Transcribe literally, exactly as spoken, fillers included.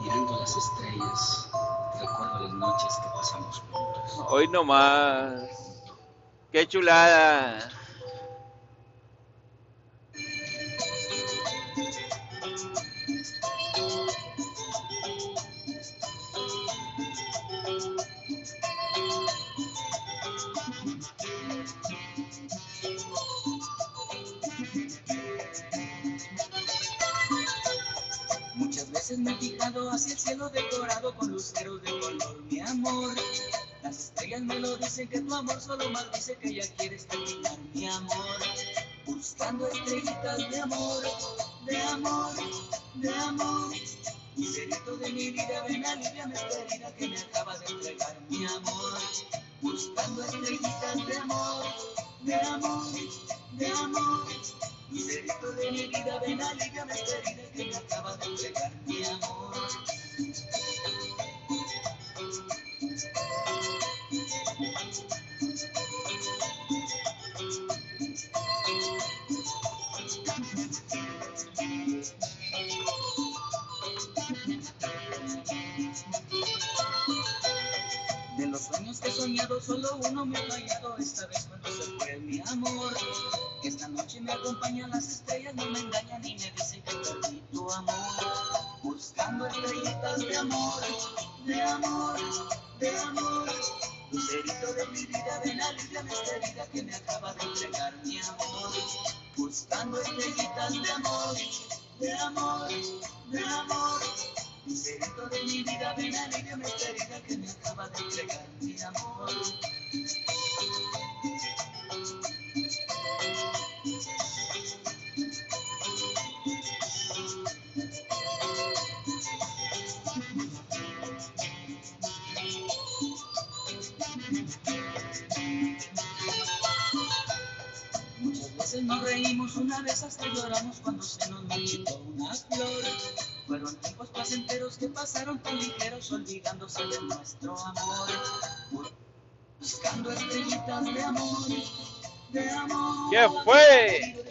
Mirando las estrellas, recuerdo las noches que pasamos juntos. Hoy nomás. ¡Qué chulada! Muchas veces me he fijado hacia el cielo decorado con luceros de color, mi amor. Las estrellas me lo dicen que tu amor solo maldice que ya quieres terminar, mi amor. Buscando estrellitas de amor, de amor, de amor. Lucerito de mi vida, ven, aliviame esta herida que me acaba de entregar, mi amor. Buscando estrellitas de amor, de amor, de amor. Lucerito de mi vida, ven, aliviame esta herida que me acaba de entregar, mi amor. De los sueños que he soñado, solo uno me ha fallado, esta vez cuando se fue mi amor. Esta noche me acompañan las estrellas, no me engañan y me dicen que perdí tu amor. Buscando estrellitas de amor, de amor, de amor. Lucerito de mi vida, ven, aliviame esta herida que me acaba de entregar, mi amor. Buscando estrellitas de amor, de amor, de amor. Lucerito de mi vida, ven, aliviame esta herida que me acaba de entregar, mi amor. Muchas veces nos reímos, una vez hasta lloramos cuando se nos marchitó una flor. Fueron tiempos placenteros que pasaron tan ligeros, olvidándose de nuestro amor. Buscando estrellitas de amor, de amor. ¿Qué fue?